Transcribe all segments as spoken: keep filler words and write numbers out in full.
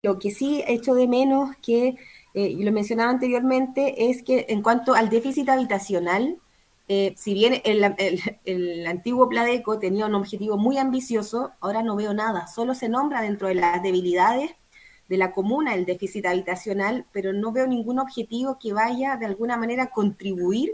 Lo que sí echo de menos, que, eh, y lo mencionaba anteriormente, es que en cuanto al déficit habitacional, eh, si bien el, el, el antiguo Pladeco tenía un objetivo muy ambicioso, ahora no veo nada, solo se nombra dentro de las debilidades de la comuna el déficit habitacional, pero no veo ningún objetivo que vaya de alguna manera a contribuir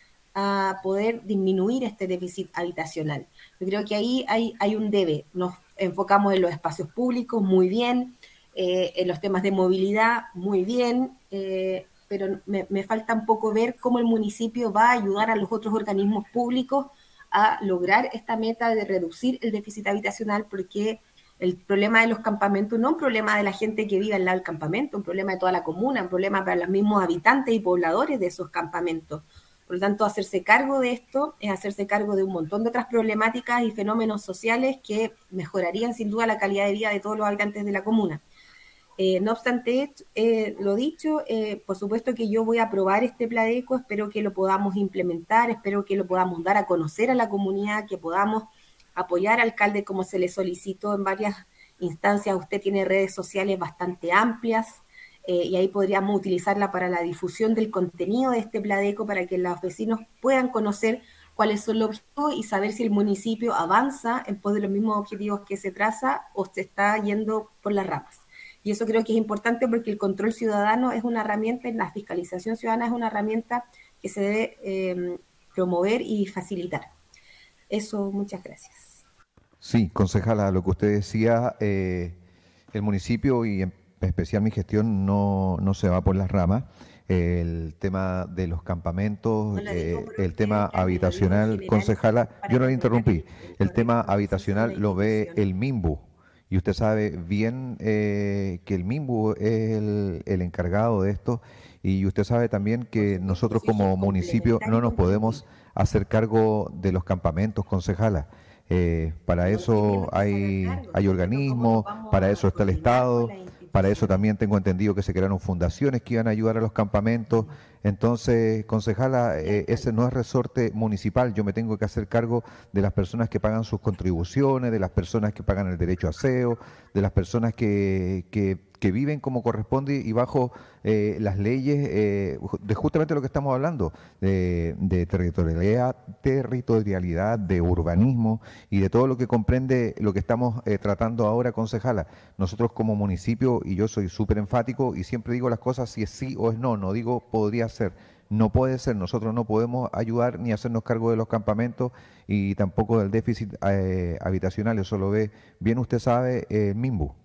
a poder disminuir este déficit habitacional. Yo creo que ahí hay, hay un debe. Nos enfocamos en los espacios públicos muy bien, eh, en los temas de movilidad muy bien, eh, pero me, me falta un poco ver cómo el municipio va a ayudar a los otros organismos públicos a lograr esta meta de reducir el déficit habitacional, porque el problema de los campamentos no es un problema de la gente que vive al lado del campamento, un problema de toda la comuna, un problema para los mismos habitantes y pobladores de esos campamentos. Por lo tanto, hacerse cargo de esto es hacerse cargo de un montón de otras problemáticas y fenómenos sociales que mejorarían sin duda la calidad de vida de todos los habitantes de la comuna. Eh, no obstante, eh, lo dicho, eh, por supuesto que yo voy a aprobar este Pladeco, espero que lo podamos implementar, espero que lo podamos dar a conocer a la comunidad, que podamos apoyar al alcalde como se le solicitó en varias instancias. Usted tiene redes sociales bastante amplias, eh, y ahí podríamos utilizarla para la difusión del contenido de este Pladeco para que los vecinos puedan conocer cuáles son los objetivos y saber si el municipio avanza en pos de los mismos objetivos que se traza o se está yendo por las ramas. Y eso creo que es importante porque el control ciudadano es una herramienta, la fiscalización ciudadana es una herramienta que se debe eh, promover y facilitar. Eso, muchas gracias. Sí, concejala, lo que usted decía, eh, el municipio y en especial mi gestión no, no se va por las ramas. El tema de los No campamentos, lo digo eh, por el usted, tema alcalde, lo digo en habitacional, general concejala, para yo no que le pueda interrumpí, el dentro de tema la composición de la habitacional lo ve institución. el MIMBU y usted sabe bien eh, que el MIMBU es el, el encargado de esto y usted sabe también Por que supuesto, nosotros si eso es como municipio no complementario y nos podemos contributivo. hacer cargo de los campamentos, concejala. Eh, para No, ¿quién eso tiene que se haga hay, cargo? hay Estoy diciendo cómo nos organismos, vamos para eso a está el coordinar con Estado, las para eso instituciones. también tengo entendido que se crearon fundaciones que iban a ayudar a los campamentos. Entonces, concejala, Sí, eh, ese alcalde. no es resorte municipal, yo me tengo que hacer cargo de las personas que pagan sus contribuciones, de las personas que pagan el derecho a aseo, de las personas que, que, que viven como corresponde y bajo eh, las leyes eh, de justamente lo que estamos hablando, de, de territorialidad, territorialidad, de urbanismo y de todo lo que comprende lo que estamos eh, tratando ahora, concejala. Nosotros como municipio, y yo soy súper enfático y siempre digo las cosas si es sí o es no, no digo podría ser. No puede ser, nosotros no podemos ayudar ni hacernos cargo de los campamentos y tampoco del déficit eh, habitacional, eso lo ve bien usted sabe, el MIMBU.